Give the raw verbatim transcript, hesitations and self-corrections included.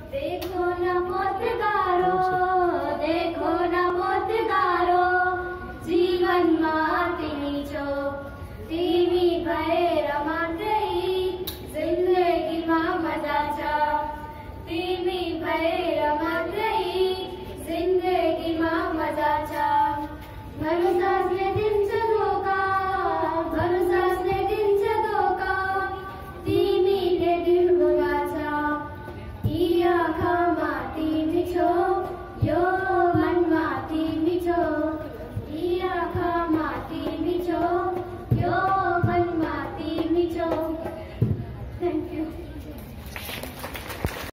देखो न बहुत गारो, देखो न बहुत गारो, जीवनमा तिमी छौ, तिमी भएर मात्रै जिन्दगीमा मजा छ, तिमी भएर मात्रै जिन्दगीमा मजा छ।